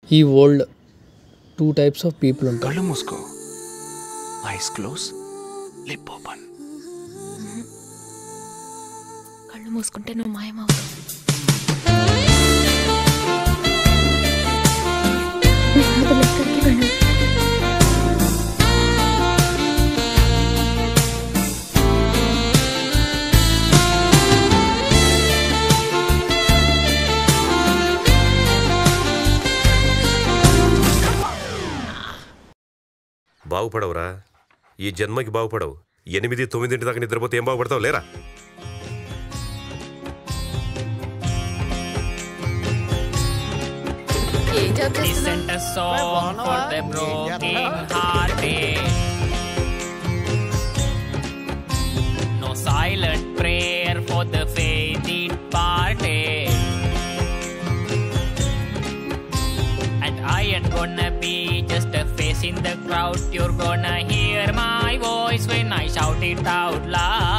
ఈ world two types of people ఉంటారు. కళ్ళు మూసుకో, ఐస్ క్లోజ్, లిప్ ఓపెన్. కళ్ళు మూసుకుంటే నువ్వు మాయమావు. బాగుపడవురా, ఈ జన్మకి బాగుపడవు. 8-9 దాకా నిద్రపోతే ఏం బాగుపడతావు లేరా? Sent a song for the broken hearted. No silent prayer for the fainted parted. And I ain't gonna be just a face in the crowd. You're gonna hear my voice when I shout it out loud.